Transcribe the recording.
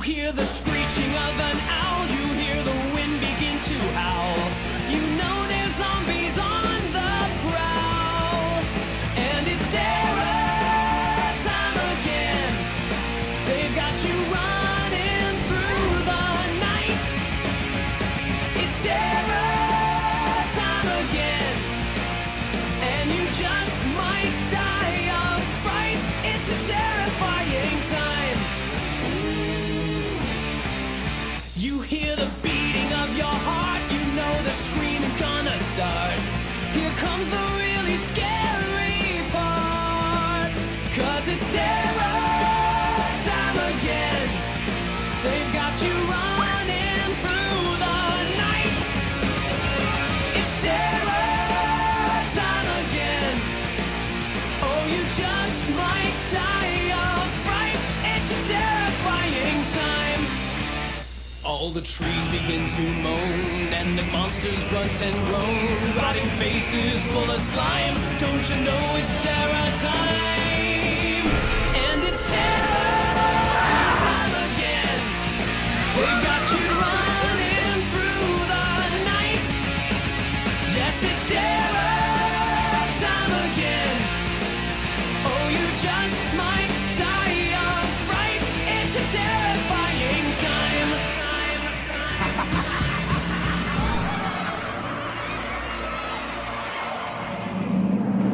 hear the screeching of an owl, you hear the wind begin to howl. You know there's zombies on the prowl, and it's terror time again. They've got you running through the night. It's terror time again, and you just might die of fright. It's a terrifying time. You hear the beating of your heart, you know the screaming's gonna start. Here comes the really scary part, 'cause it's terror time again. They've got you running through the night. It's terror time again. Oh, you just might die of fright. It's a terrifying time. All the trees begin to moan, and the monsters grunt and groan, rotting faces full of slime. Don't you know it's terror time? And it's terror time again. They've got you running through the night. Yes, it's terror.